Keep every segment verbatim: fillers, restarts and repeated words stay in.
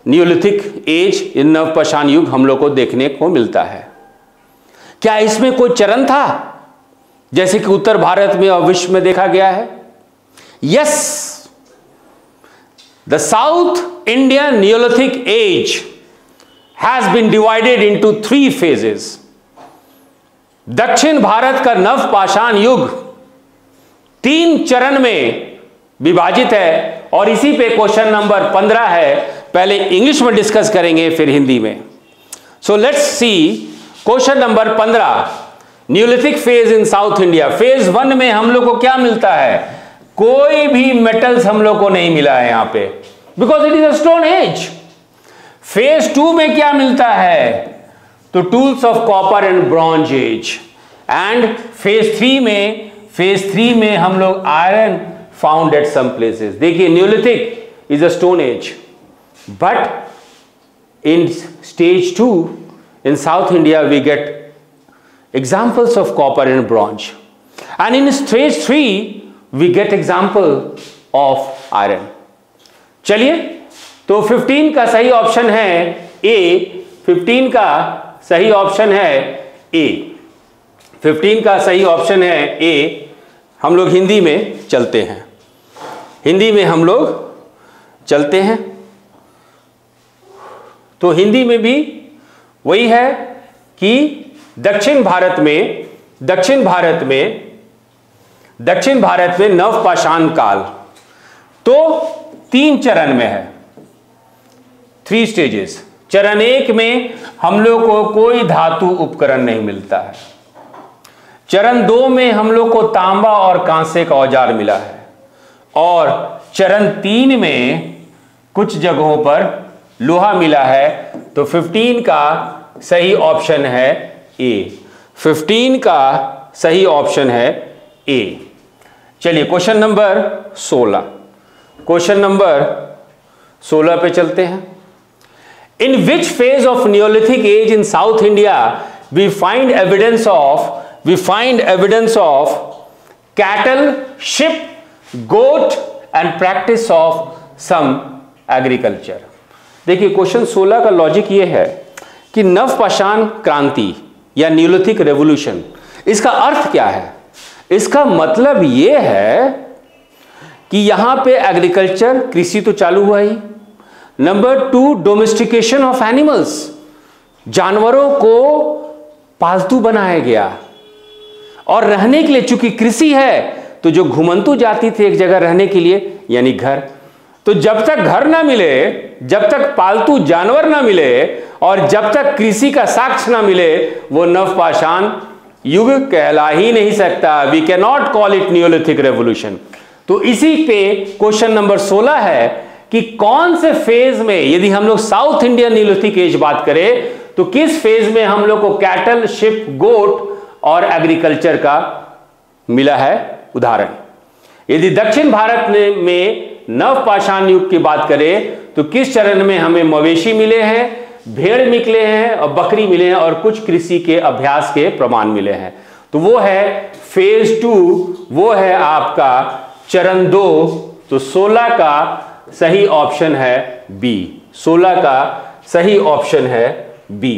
Neolithic age, नवपाषाण युग हम लोग को देखने को मिलता है। क्या इसमें कोई चरण था जैसे कि उत्तर भारत में और विश्व में देखा गया है? Yes, the South Indian neolithic age has been divided into three phases. दक्षिण भारत का नवपाषाण युग तीन चरण में विभाजित है और इसी पे क्वेश्चन नंबर पंद्रह है। पहले इंग्लिश में डिस्कस करेंगे फिर हिंदी में। So let's see question number पंद्रह, neolithic phase in South India. Phase one में हम लोग को क्या मिलता है? कोई भी मेटल्स हम लोग को नहीं मिला है यहां पे, because it is a stone age. Phase two में क्या मिलता है? तो tools of copper and bronze age. And phase three में फेज थ्री में हम लोग iron found at some places. देखिए, neolithic is a stone age, but in stage two in South India we get examples of copper and bronze, and in stage three we get example of iron. चलिए, तो पंद्रह का सही option है ए। पंद्रह का सही ऑप्शन है ए। पंद्रह का सही ऑप्शन है ए। हम लोग हिंदी में चलते हैं, हिंदी में हम लोग चलते हैं। तो हिंदी में भी वही है कि दक्षिण भारत में दक्षिण भारत में दक्षिण भारत में नवपाषाण काल तो तीन चरण में है, थ्री स्टेजेस। चरण एक में हम लोग को कोई धातु उपकरण नहीं मिलता है। चरण दो में हम लोग को तांबा और कांसे का औजार मिला है, और चरण तीन में कुछ जगहों पर लोहा मिला है। तो पंद्रह का सही ऑप्शन है ए। पंद्रह का सही ऑप्शन है ए। चलिए क्वेश्चन नंबर सोलह, क्वेश्चन नंबर सोलह पे चलते हैं। In which phase of neolithic age in South India we find evidence of we find evidence of cattle, sheep, goat and practice of some agriculture. देखिए, question सोलह का logic ये है कि नवपाषाण क्रांति या न्यूलिथिक रेवोल्यूशन, इसका अर्थ क्या है? इसका मतलब ये है कि यहां पे एग्रीकल्चर, कृषि तो चालू हुआ ही। Number two, domestication of animals, जानवरों को पालतू बनाया गया। और रहने के लिए, चूंकि कृषि है, तो जो घुमंतु जाती थी एक जगह रहने के लिए, यानी घर। तो जब तक घर ना मिले, जब तक पालतू जानवर ना मिले, और जब तक कृषि का साक्ष्य ना मिले, वो नवपाषाण युग कहला ही नहीं सकता। We can not call it neolithic revolution. तो इसी पे क्वेश्चन नंबर सोलह है कि कौन से फेज में, यदि हम लोग साउथ इंडियन न्यूलिथिक एज बात करें, तो किस फेज में हम लोग को कैटल, शिप, गोट और एग्रीकल्चर का मिला है उदाहरण। यदि दक्षिण भारत में नवपाषाण युग की बात करें, तो किस चरण में हमें मवेशी मिले हैं, भेड़ निकले हैं और बकरी मिले हैं, और कुछ कृषि के अभ्यास के प्रमाण मिले हैं। तो वो है फेज टू, वो है आपका चरण दो। तो सोलह का सही ऑप्शन है बी। सोलह का सही ऑप्शन है बी।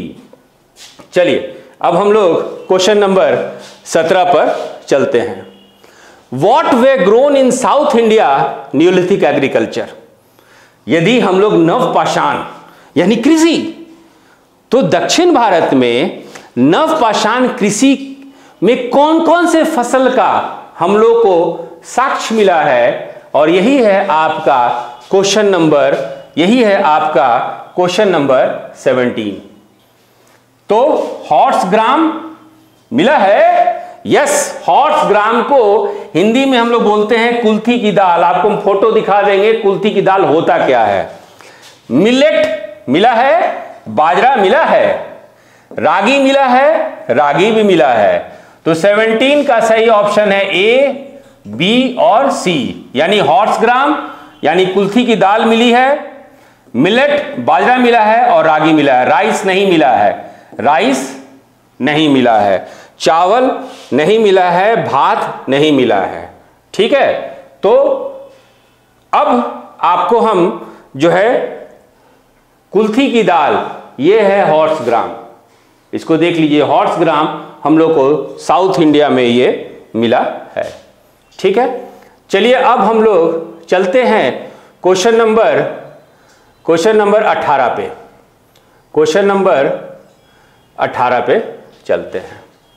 चलिए, अब हम लोग क्वेश्चन नंबर सत्रह पर चलते हैं। What were grown in South India Neolithic agriculture? यदि हम लोग नवपाषाण यानी कृषि, तो दक्षिण भारत में नवपाषाण कृषि में कौन कौन से फसल का हम लोग को साक्ष्य मिला है, और यही है आपका क्वेश्चन नंबर यही है आपका क्वेश्चन नंबर सत्रह। तो हॉर्स ग्राम मिला है। यस, हॉर्स ग्राम को हिंदी में हम लोग बोलते हैं कुल्थी की दाल। आपको हम फोटो दिखा देंगे कुल्थी की दाल होता क्या है। मिलेट मिला है, बाजरा मिला है, रागी मिला है, रागी भी मिला है। तो सत्रह का सही ऑप्शन है ए, बी और सी, यानी हॉर्स ग्राम यानी कुल्थी की दाल मिली है, मिलेट बाजरा मिला है और रागी मिला है। राइस नहीं मिला है, राइस नहीं मिला है, चावल नहीं मिला है, भात नहीं मिला है। ठीक है, तो अब आपको हम जो है कुल्थी की दाल, ये है हॉर्स ग्राम। इसको देख लीजिए, हॉर्स ग्राम हम लोग को साउथ इंडिया में ये मिला है। ठीक है, चलिए अब हम लोग चलते हैं क्वेश्चन नंबर क्वेश्चन नंबर अठारह पे। क्वेश्चन नंबर अठारह पे चलते हैं।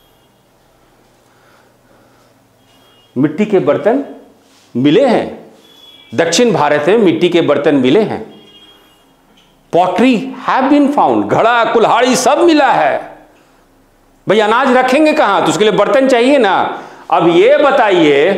मिट्टी के बर्तन मिले हैं, दक्षिण भारत में मिट्टी के बर्तन मिले हैं। पॉटरी हैव बीन फाउंड, घड़ा कुल्हाड़ी सब मिला है। भाई अनाज रखेंगे कहां, तो उसके लिए बर्तन चाहिए ना। अब ये बताइए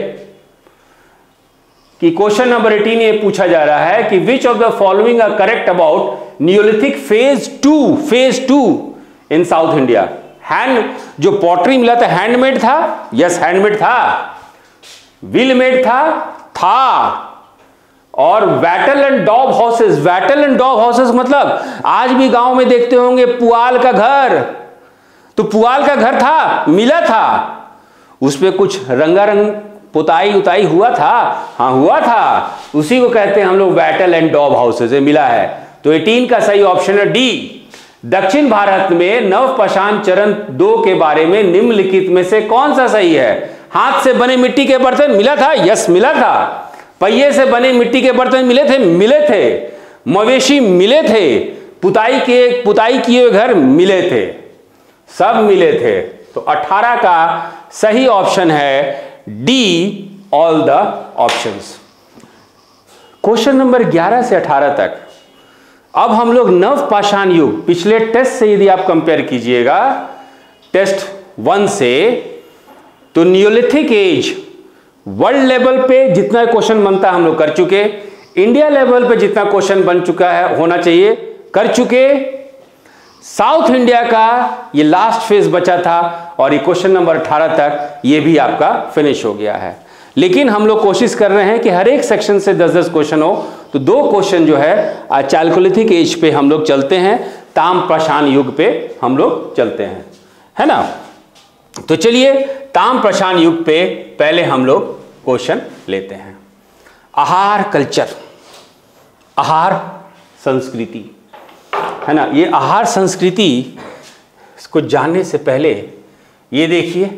कि क्वेश्चन नंबर अठारह ये पूछा जा रहा है कि which of the following are correct about neolithic phase two phase two in South India. Hand जो पॉटरी मिला था हैंडमेड था, यस हैंडमेड था। व्हील मेड था था और wattle and daub houses, wattle and daub houses मतलब आज भी गांव में देखते होंगे पुआल का घर, तो पुआल का घर था, मिला था, उस पे कुछ रंगारंग पुताई उताई हुआ था, हाँ हुआ था, उसी को कहते हैं हम लोग वैटल एंड डॉब हाउसेस, मिला है। तो अठारह का सही ऑप्शन है डी। दक्षिण भारत में नवपाषाण चरण दो के बारे में निम्नलिखित में से कौन सा सही है। हाथ से बने मिट्टी के बर्तन मिला था, यस मिला था। पहिए से बने मिट्टी के बर्तन मिले थे, मिले थे। मवेशी मिले थे, पुताई के पुताई किए हुए घर मिले थे, सब मिले थे। तो अठारह का सही ऑप्शन है D, all the options. Question number ग्यारह से अठारह तक अब हम लोग नवपाषाण युग, पिछले टेस्ट से यदि आप कंपेयर कीजिएगा टेस्ट वन से, तो नियोलिथिक एज वर्ल्ड लेवल पे जितना क्वेश्चन बनता है हम लोग कर चुके, इंडिया लेवल पे जितना क्वेश्चन बन चुका है होना चाहिए कर चुके। साउथ इंडिया का ये लास्ट फेज बचा था और ये क्वेश्चन नंबर अठारह तक ये भी आपका फिनिश हो गया है। लेकिन हम लोग कोशिश कर रहे हैं कि हर एक सेक्शन से दस दस क्वेश्चन हो, तो दो क्वेश्चन जो है चालकोलिथिक एज पे हम लोग चलते हैं, ताम्रपाषाण युग पे हम लोग चलते हैं, है ना। तो चलिए ताम्रपाषाण युग पे पहले हम लोग क्वेश्चन लेते हैं। आहार कल्चर, आहार संस्कृति, है ना। ये आहार संस्कृति इसको जानने से पहले ये देखिए,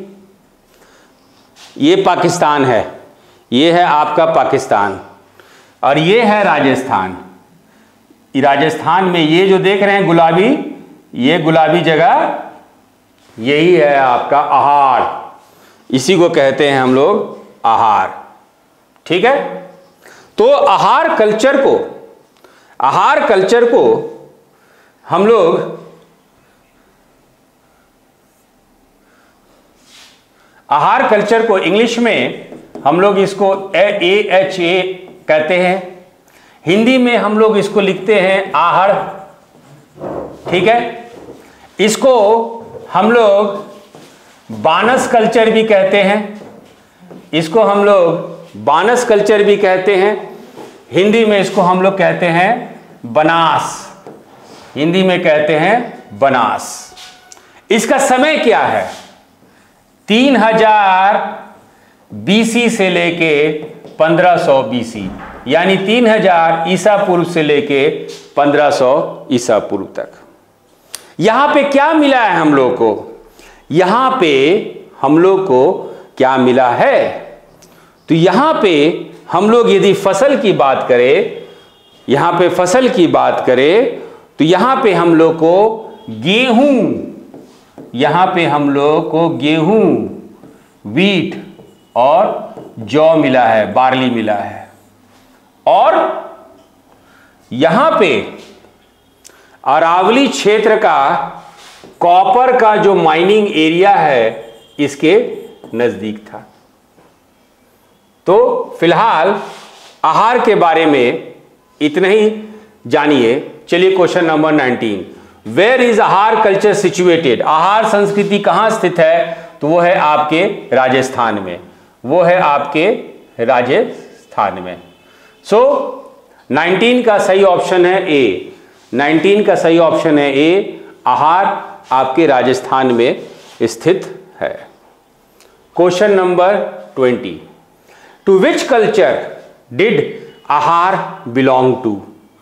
ये पाकिस्तान है, ये है आपका पाकिस्तान और ये है राजस्थान। राजस्थान में ये जो देख रहे हैं गुलाबी, ये गुलाबी जगह यही है आपका आहार, इसी को कहते हैं हम लोग आहार। ठीक है, तो आहार कल्चर को आहार कल्चर को हम लोग आहार कल्चर को इंग्लिश में हम लोग इसको ए एच ए कहते हैं, हिंदी में हम लोग इसको लिखते हैं आहड़। ठीक है, इसको हम लोग बानस कल्चर भी कहते हैं, इसको हम लोग बानस कल्चर भी कहते हैं। हिंदी में इसको हम लोग कहते हैं बनास, हिंदी में कहते हैं बनास। इसका समय क्या है, तीन हजार बीसी से लेके पंद्रह सौ बीसी, यानी तीन हजार ईसा पूर्व से लेके पंद्रह सौ ईसा पूर्व तक। यहां पे क्या मिला है हम लोग को, यहां पे हम लोग को क्या मिला है, तो यहां पे हम लोग यदि फसल की बात करें, यहां पे फसल की बात करें तो यहां पे हम लोग को गेहूं, यहां पे हम लोग को गेहूं, वीट और जौ मिला है, बार्ली मिला है। और यहां पे अरावली क्षेत्र का कॉपर का जो माइनिंग एरिया है इसके नजदीक था। तो फिलहाल आहार के बारे में इतना ही जानिए। चलिए question number nineteen, where is Ahar culture situated, Ahar संस्कृति कहां स्थित है, तो वो है आपके राजस्थान में, वो है आपके राजस्थान में। सो so, नाइनटीन का सही ऑप्शन है ए, नाइनटीन का सही ऑप्शन है ए, आहार आपके राजस्थान में स्थित है। Question number twenty, to which culture did Ahar belong to,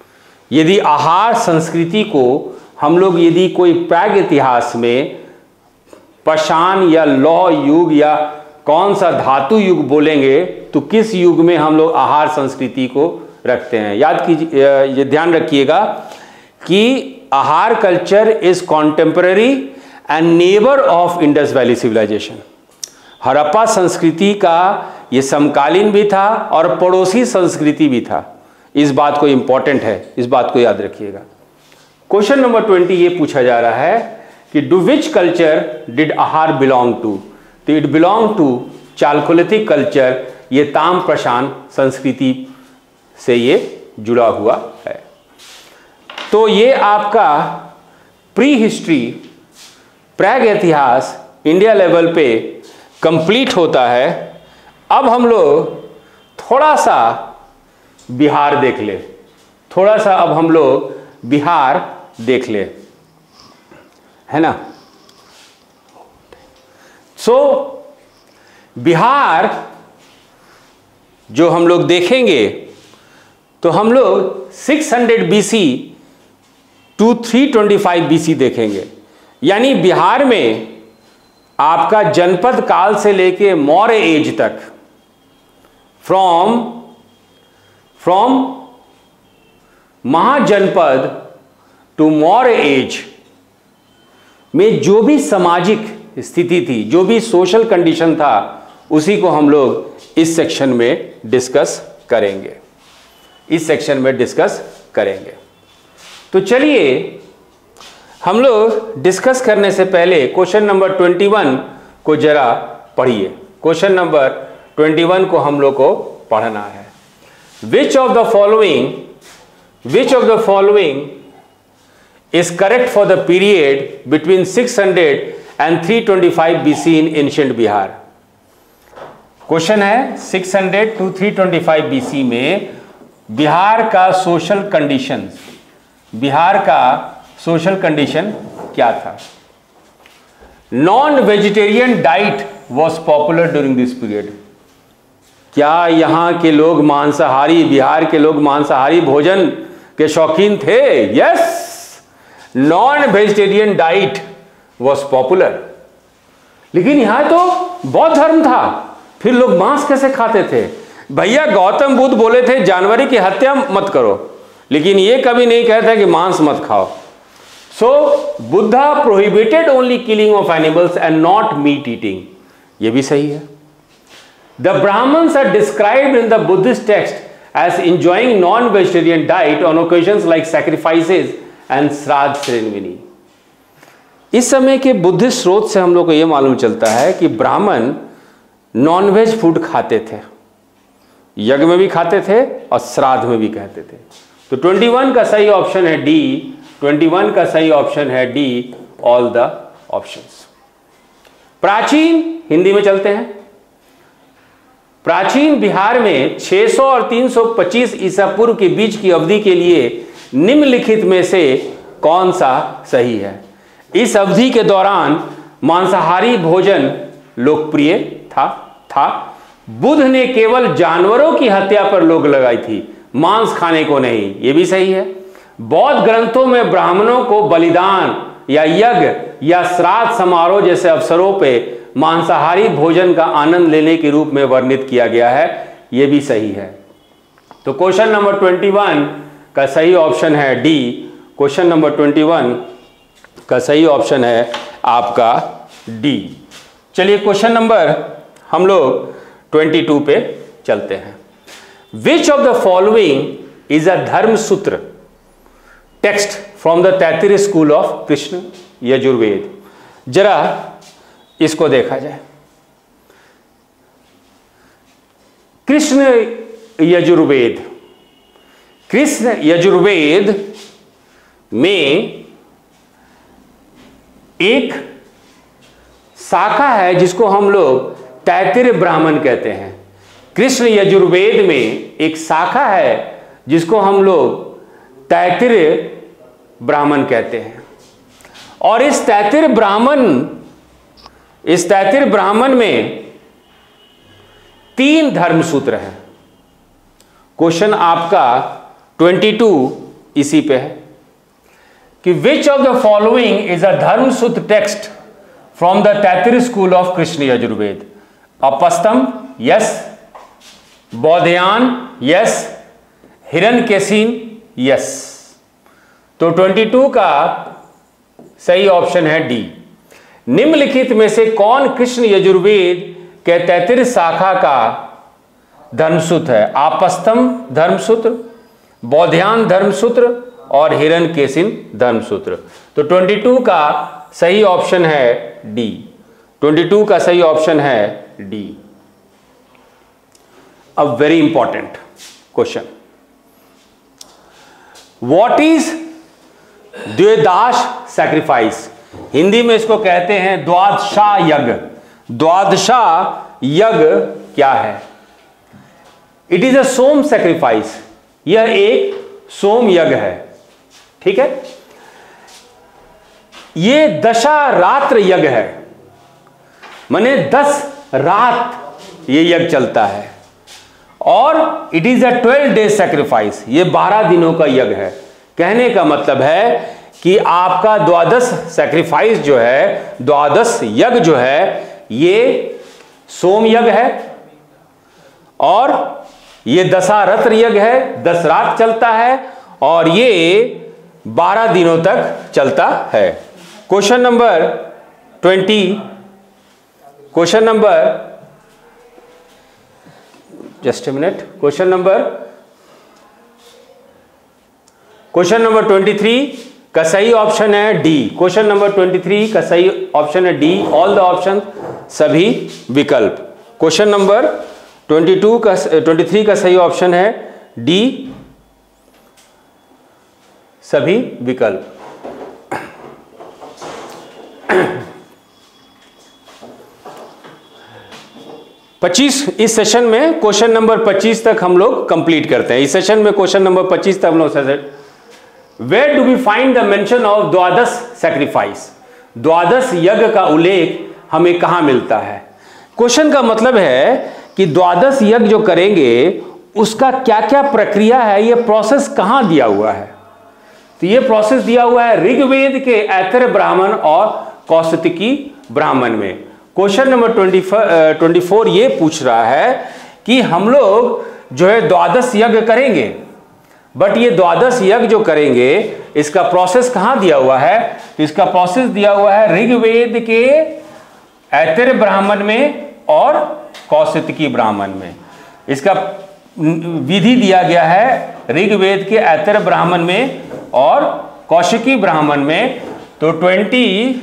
यदि आहार संस्कृति को हम लोग यदि कोई प्राग इतिहास में पाषाण या लौह युग या कौन सा धातु युग बोलेंगे तो किस युग में हम लोग आहार संस्कृति को रखते हैं? याद कीजिए, ये ध्यान रखिएगा कि Ahar culture is contemporary and neighbour of Indus Valley civilisation. Harappa संस्कृति का ये समकालीन भी था और पड़ोसी संस्कृति भी था। इस बात को इंपॉर्टेंट है, इस बात को याद रखिएगा। क्वेश्चन नंबर ट्वेंटी ये पूछा जा रहा है कि do which culture did Ahar belong to? तो it belong to chalcolithic culture. ये ताम प्रशान संस्कृति से ये जुड़ा हुआ है। तो ये आपका प्री हिस्ट्री प्राग इतिहास इंडिया लेवल पे कंप्लीट होता है। अब हम लोग थोड़ा सा बिहार देख ले, थोड़ा सा अब हम लोग बिहार देख ले, है ना। सो so, बिहार जो हम लोग देखेंगे तो हम लोग six hundred BC to three twenty five BC देखेंगे। यानी बिहार में आपका जनपद काल से लेके मौर्य एज तक, from from Mahajanapada to Maurya age में जो भी सामाजिक स्थिति थी, जो भी सोशल कंडीशन था, उसी को हम लोग इस सेक्शन में डिस्कस करेंगे, इस सेक्शन में डिस्कस करेंगे। तो चलिए हम लोग डिस्कस करने से पहले क्वेश्चन नंबर ट्वेंटी वन को जरा पढ़िए। क्वेश्चन नंबर ट्वेंटी वन को हम लोग को पढ़ना है। Which of the following which of the following is correct for the period between six hundred and three twenty five BC in ancient Bihar? Question है six hundred to three twenty five BC में बिहार का social condition, Bihar का social condition क्या था? Non vegetarian diet was popular during this period. क्या यहां के लोग मांसाहारी, बिहार के लोग मांसाहारी भोजन के शौकीन थे? Yes, non vegetarian diet was popular. लेकिन यहां तो बौद्ध धर्म था, फिर लोग मांस कैसे खाते थे? भैया गौतम बुद्ध बोले थे जानवरों की हत्या मत करो, लेकिन ये कभी नहीं कहता कि मांस मत खाओ। So Buddha prohibited only killing of animals and not meat eating. ये भी सही है। The Brahmins are described in the Buddhist text as enjoying non vegetarian diet on occasions like sacrifices and shraddha ceremony. इस समय के बुद्धिस्ट स्रोत से हम लोग को यह मालूम चलता है कि ब्राह्मण नॉनवेज फूड खाते थे, यज्ञ में भी खाते थे और श्राद्ध में भी कहते थे। तो इक्कीस का सही ऑप्शन है डी, इक्कीस का सही ऑप्शन है डी, ऑल द ऑप्शंस। प्राचीन, हिंदी में चलते हैं। प्राचीन बिहार में छह सौ और तीन सौ पच्चीस ईसा पूर्व के बीच की अवधि के लिए निम्नलिखित में से कौन सा सही है? इस अवधि के दौरान मांसाहारी भोजन लोकप्रिय था था बुद्ध ने केवल जानवरों की हत्या पर रोक लगाई थी, मांस खाने को नहीं। यह भी सही है। बौद्ध ग्रंथों में ब्राह्मणों को बलिदान या यज्ञ या श्राद्ध समारोह जैसे अवसरों पे मांसाहारी भोजन का आनंद लेने के रूप में वर्णित किया गया है। यह भी सही है। तो क्वेश्चन नंबर इक्कीस का सही ऑप्शन है डी। क्वेश्चन नंबर इक्कीस का सही ऑप्शन है आपका डी। चलिए क्वेश्चन नंबर हम लोग बाईस पे चलते हैं। Which of the following is a dharma sutra text from the Taittiriya school of Krishna Yajurveda? जरा इसको देखा जाए। कृष्ण यजुर्वेद, कृष्ण यजुर्वेद में एक शाखा है जिसको हम लोग तैत्तिरीय ब्राह्मण कहते हैं। कृष्ण यजुर्वेद में एक शाखा है जिसको हम लोग तैत्तिरीय ब्राह्मण कहते हैं। और इस तैत्तिरीय ब्राह्मण इस तैत्तिरीय ब्राह्मण में तीन धर्म सूत्र हैं। क्वेश्चन आपका बाईस इसी पे है कि which of the following is a Dharmasutra text from the Taittiriya school of Krishna Yajurveda. Apastamba yes, Baudhayana yes, Hiranyakeshin yes. तो बाईस का सही ऑप्शन है डी। निम्नलिखित में से कौन कृष्ण यजुर्वेद के तैत्तिरीय शाखा का धर्मसूत्र है? आपस्तम धर्मसूत्र, बौध्यान धर्मसूत्र और हिरण्यकेशिन धर्मसूत्र। तो बाईस का सही ऑप्शन है डी। बाईस का सही ऑप्शन है D. A very important question, what is Dwadasha sacrifice? Hindi में इसको कहते हैं द्वादशा यज्ञ। द्वादशा यज्ञ क्या है? It is a soma sacrifice. यह एक सोम यज्ञ है, ठीक है। यह दशा रात्र यज्ञ है, माने दस रात ये यज्ञ चलता है। और it is a twelve days sacrifice. ये बारह दिनों का यज्ञ है। कहने का मतलब है कि आपका द्वादश सैक्रिफाइस जो है, द्वादश यज्ञ जो है, ये सोम यज्ञ है और ये दशारत्र यज्ञ है, दस रात चलता है और ये बारह दिनों तक चलता है। Question number twenty, question number just a minute, question number question number twenty three का सही ऑप्शन है D. Question number twenty three का सही ऑप्शन है डी, ऑल द ऑप्शन, सभी विकल्प। क्वेश्चन नंबर ट्वेंटी टू का ट्वेंटी थ्री का सही ऑप्शन है डी, सभी विकल्प। पच्चीस, इस सेशन में क्वेश्चन नंबर पच्चीस तक हम लोग कंप्लीट करते हैं। इस सेशन में क्वेश्चन नंबर पच्चीस तक हम लोग, where do we find the mention of Dwadasha sacrifice? Dwadasha यज्ञ का उल्लेख हमें कहां मिलता है? क्वेश्चन का मतलब है कि द्वादश यज्ञ जो करेंगे उसका क्या क्या प्रक्रिया है, ये प्रोसेस कहां दिया हुआ है? तो ये प्रोसेस दिया हुआ है ऋग्वेद के ऐतरेय ब्राह्मण और कौशिकी ब्राह्मण में। Question number twenty twenty four ये पूछ रहा है कि हम लोग जो है द्वादश यज्ञ करेंगे, बट ये द्वादश यज्ञ जो करेंगे इसका प्रोसेस कहां दिया हुआ है? तो इसका प्रोसेस दिया हुआ है ऋग्वेद के ऐतरेय ब्राह्मण में और कौशिकी ब्राह्मण में। इसका विधि दिया गया है ऋग्वेद के ऐतरेय ब्राह्मण में और कौशिकी ब्राह्मण में। तो ट्वेंटी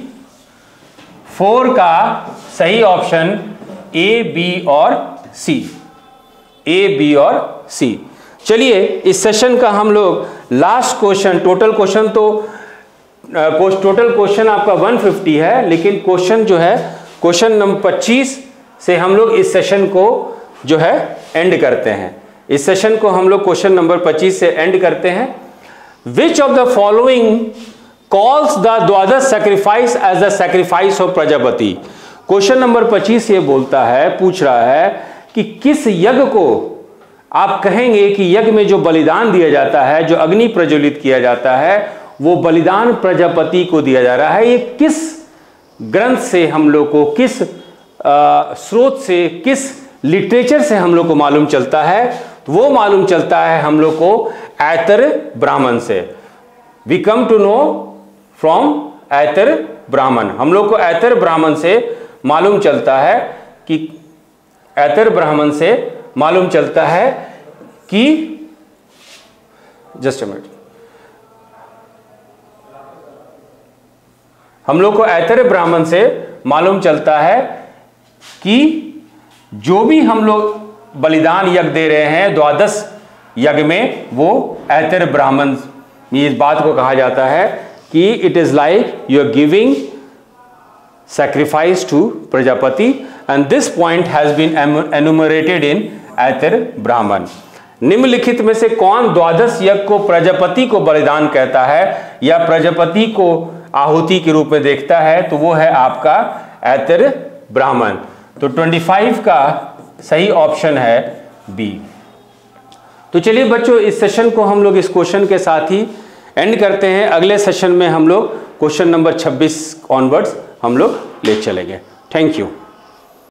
फोर का सही ऑप्शन ए, बी और सी, ए, बी और सी। चलिए इस सेशन का हम लोग लास्ट क्वेश्चन, टोटल क्वेश्चन तो टोटल क्वेश्चन आपका एक सौ पचास है, लेकिन क्वेश्चन जो है क्वेश्चन नंबर पच्चीस से हम लोग इस सेशन को जो है एंड करते हैं। इस सेशन को हम लोग क्वेश्चन नंबर पच्चीस से एंड करते हैं। Which of the following calls the Dwadasha sacrifice as the sacrifice of Prajapati? Question number पच्चीस ये बोलता है, पूछ रहा है कि किस यज्ञ को आप कहेंगे कि यज्ञ में जो बलिदान दिया जाता है, जो अग्नि प्रज्वलित किया जाता है, वो बलिदान प्रजापति को दिया जा रहा है। ये किस ग्रंथ से हम लोग को, किस स्रोत से, किस लिटरेचर से हम लोग को मालूम चलता है? तो वो मालूम चलता है हम लोग को ऐतरेय ब्राह्मण से। We come to know from Aitareya Brahmana. हम लोग को ऐतरेय ब्राह्मण से मालूम चलता है कि ऐतरेय ब्राह्मण से मालूम चलता है कि जस्ट अ मिनट, हम लोग को ऐतरेय ब्राह्मण से मालूम चलता है कि जो भी हम लोग बलिदान यज्ञ दे रहे हैं द्वादश यज्ञ में, वो ऐतरेय ब्राह्मण, इस बात को कहा जाता है कि it is like you are giving sacrifice to Prajapati, and this point has been enumerated in Aitareya Brahmana. निम्नलिखित में से कौन द्वादश यज्ञ को प्रजापति को बलिदान कहता है या प्रजापति को आहुति के रूप में देखता है? तो वो है आपका ऐतरेय ब्राह्मण। तो पच्चीस का सही ऑप्शन है बी। तो चलिए बच्चों, इस सेशन को हम लोग इस क्वेश्चन के साथ ही एंड करते हैं। अगले सेशन में हम लोग क्वेश्चन नंबर छब्बीस ऑनवर्ड्स हम लोग ले चलेंगे। Thank you.